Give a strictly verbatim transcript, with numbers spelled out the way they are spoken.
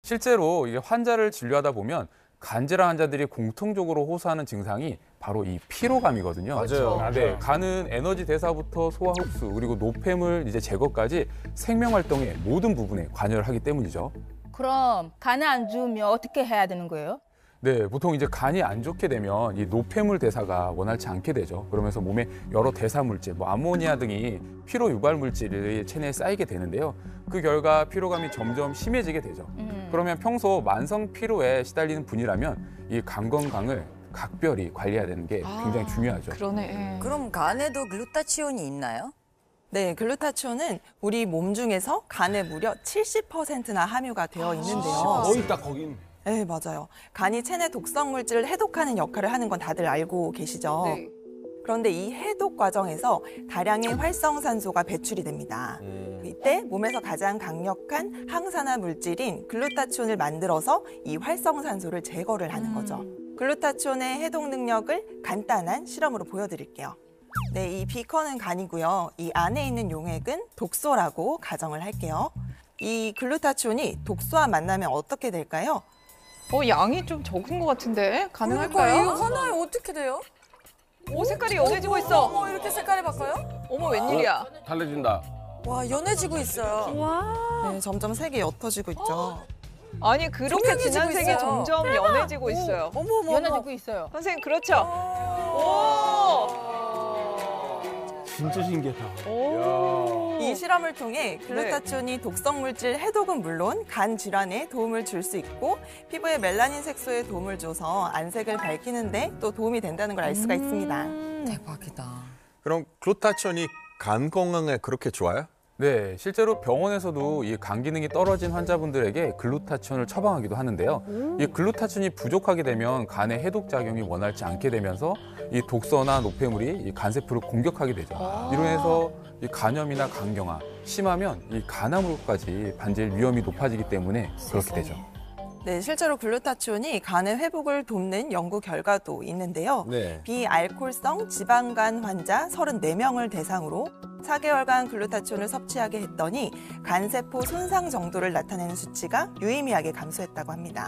실제로 이게 환자를 진료하다 보면 간질환 환자들이 공통적으로 호소하는 증상이 바로 이 피로감이거든요. 맞아요. 아, 네, 간은 에너지 대사부터 소화 흡수 그리고 노폐물 이제 제거까지 생명 활동의 모든 부분에 관여를 하기 때문이죠. 그럼 간을 안 좋으면 어떻게 해야 되는 거예요? 네, 보통 이제 간이 안 좋게 되면 이 노폐물 대사가 원활치 않게 되죠. 그러면서 몸에 여러 대사 물질, 뭐 암모니아 등이 피로 유발 물질이 체내에 쌓이게 되는데요. 그 결과 피로감이 점점 심해지게 되죠. 음. 그러면 평소 만성 피로에 시달리는 분이라면 이 간 건강을 각별히 관리해야 되는 게 굉장히 중요하죠. 그러네. 그럼 간에도 글루타치온이 있나요? 네, 글루타치온은 우리 몸 중에서 간에 무려 칠십 퍼센트나 함유가 되어 있는데요. 거의 딱 거긴. 네, 맞아요. 간이 체내 독성 물질을 해독하는 역할을 하는 건 다들 알고 계시죠? 네. 그런데 이 해독 과정에서 다량의 활성산소가 배출이 됩니다. 음. 이때 몸에서 가장 강력한 항산화 물질인 글루타치온을 만들어서 이 활성산소를 제거를 하는 거죠. 글루타치온의 해독 능력을 간단한 실험으로 보여드릴게요. 네, 이 비커는 간이고요. 이 안에 있는 용액은 독소라고 가정을 할게요. 이 글루타치온이 독소와 만나면 어떻게 될까요? 어, 양이 좀 적은 것 같은데? 그러니까 가능할까요? 이거 하나에 어떻게 돼요? 오, 색깔이 연해지고 있어. 어머, 이렇게 색깔이 바꿔요? 어머, 웬일이야. 달라진다. 와, 연해지고 있어요. 네, 점점 색이 옅어지고 있죠. 아니, 그렇게 투명해지고 진한 색이 있어요. 점점 연해지고 있어요. 어머, 어머, 어머. 연해지고 있어요. 선생님, 그렇죠? 오! 진짜 신기하다. 오! 이 실험을 통해 글루타치온이 독성 물질 해독은 물론 간 질환에 도움을 줄 수 있고 피부의 멜라닌 색소에 도움을 줘서 안색을 밝히는데 또 도움이 된다는 걸 알 수가 있습니다. 대박이다. 그럼 글루타치온이 간 건강에 그렇게 좋아요? 네, 실제로 병원에서도 이 간 기능이 떨어진 환자분들에게 글루타치온을 처방하기도 하는데요. 이 글루타치온이 부족하게 되면 간의 해독 작용이 원활치 않게 되면서 이 독소나 노폐물이 이 간세포를 공격하게 되죠. 이로 인해서 이 간염이나 간경화, 심하면 이 간암으로까지 반질 위험이 높아지기 때문에 그렇게 되죠. 네, 실제로 글루타치온이 간의 회복을 돕는 연구 결과도 있는데요. 네. 비알코올성 지방간 환자 서른네 명을 대상으로 사 개월간 글루타치온을 섭취하게 했더니 간세포 손상 정도를 나타내는 수치가 유의미하게 감소했다고 합니다.